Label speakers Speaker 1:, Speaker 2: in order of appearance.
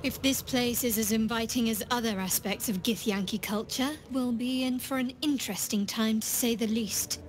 Speaker 1: If this place is as inviting as other aspects of Githyanki culture, we'll be in for an interesting time to say the least.